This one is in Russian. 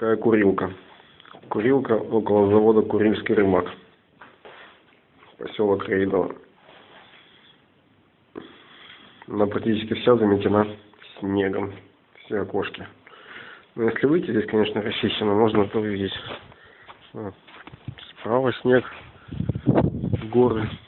такая курилка. Курилка около завода Курильский рымок. Поселок Рейдово. Она практически вся заметена снегом. Все окошки. Но если выйти, здесь, конечно, расчищено, можно то увидеть. Справа снег, горы.